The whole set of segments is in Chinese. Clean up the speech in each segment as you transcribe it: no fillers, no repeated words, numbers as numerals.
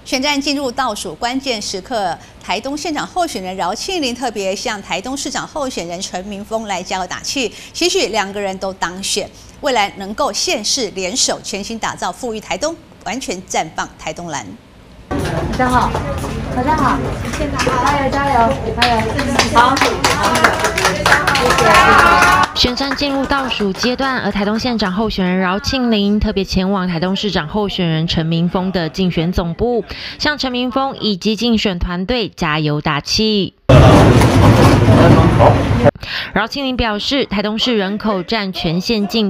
选战进入倒数关键时刻，台东县长候选人饶庆铃特别向台东市长候选人陈明峰来加油打气，期许两个人都当选，未来能够县市联手，全心打造富裕台东，完全绽放台东蓝。 大家好，大家好，县长好，加油加油加油！好，谢谢。 选战进入倒数阶段，而台东县长候选人饶庆铃特别前往台东市长候选人陈明峰的竞选总部，向陈明峰以及竞选团队加油打气。饶庆铃表示，台东市人口占全县近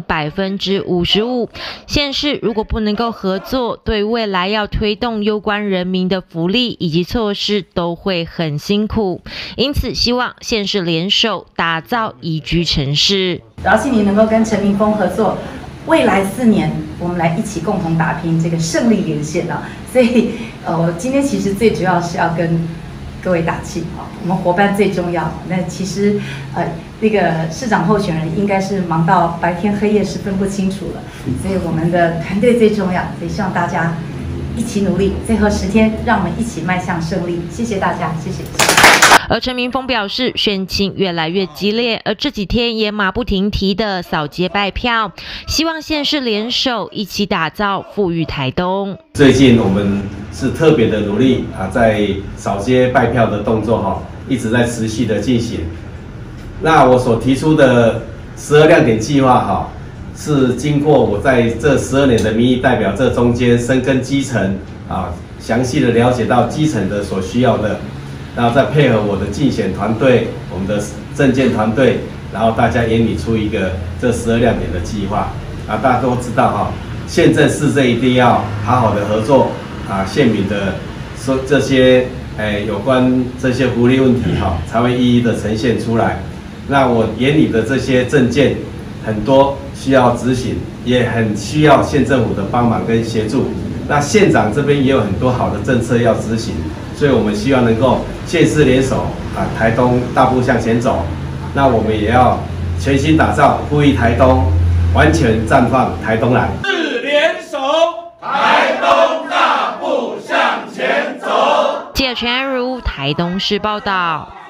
55%，县市如果不能够合作，对未来要推动攸关人民的福利以及措施都会很辛苦，因此希望县市联手打造宜居城市。 饶庆铃能够跟陈明峰合作，未来4年我们来一起共同打拼这个胜利连线啊！所以我今天其实最主要是要跟各位打气啊，我们伙伴最重要。那其实那个市长候选人应该是忙到白天黑夜是分不清楚了，所以我们的团队最重要，所以希望大家一起努力，最后10天让我们一起迈向胜利。谢谢大家，谢谢。 而陈明峰表示，选情越来越激烈，而这几天也马不停蹄的扫街拜票，希望县市联手一起打造富裕台东。 最近我们是特别的努力啊，在扫街拜票的动作一直在持续的进行。那我所提出的12亮点计划是经过我在这12年的民意代表这中间深耕基层啊，详细的了解到基层的所需要的。然后再配合我的竞选团队、我们的政见团队，然后大家研拟出一个这12亮点的计划啊。大家都知道县政市政一定要好好的合作啊，县民的说这些有关这些福利问题才会一一的呈现出来。那我研拟的这些政见很多需要执行，也很需要县政府的帮忙跟协助。那县长这边也有很多好的政策要执行。所以我们希望能够县市联手啊，台东大步向前走。那我们也要全心打造富裕台东，完全绽放台东蓝。 市联手，台东大步向前走。 记者全如台东市报道。